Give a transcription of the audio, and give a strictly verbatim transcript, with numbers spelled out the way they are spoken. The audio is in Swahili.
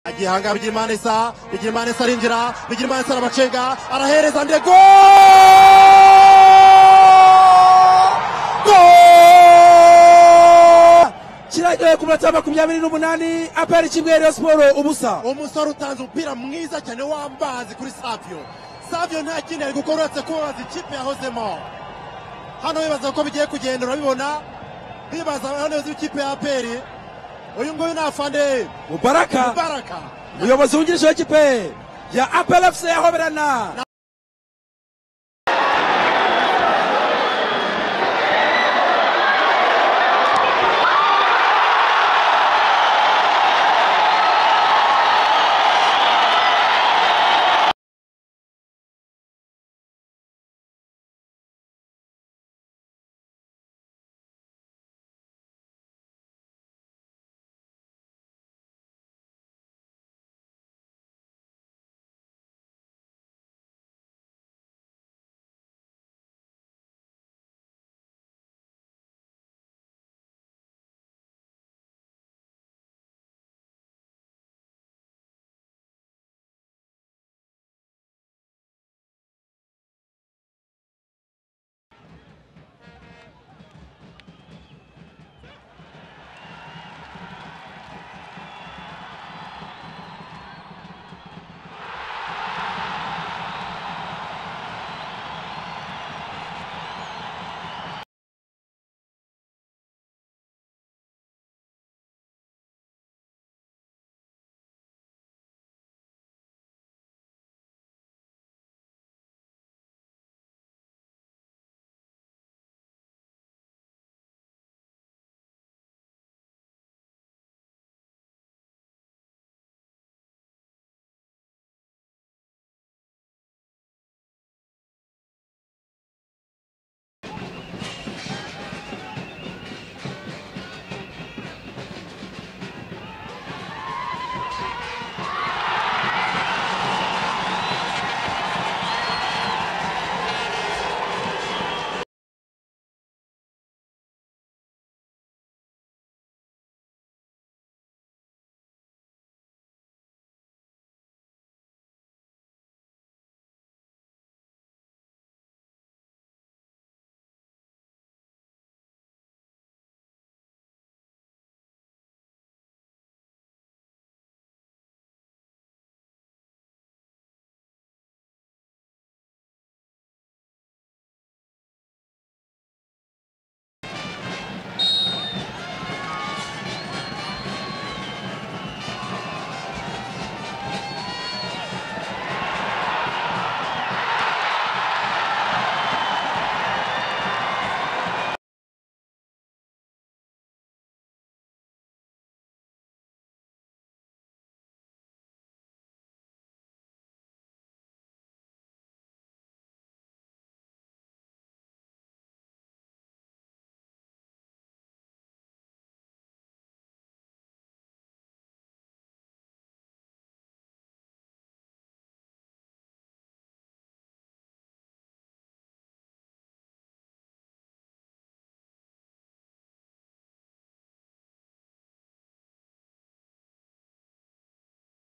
Agihanga Bigirimana Isa, Bigirimana Isa arinjira, Bigirimana Isa arabacenga, arahereza Ndego! Kiragiye ku minota makumyabiri n'umunani aperi kimwe Rayon Sport ubusa. Umusore utanze umupira mwiza cyane w'ambazi kuri Savio. Savio nta kindi ari gukora uretse kubaza ikipe yahozemo. Hano bibaza ko bigiye kugenda urabibona. Bibaza hano ikipe ya aperi. Uyu nguyu ni afande Mubaraka. Mubaraka. Umuyobozi wungirije w'ikipe ya A P R F C yahoberana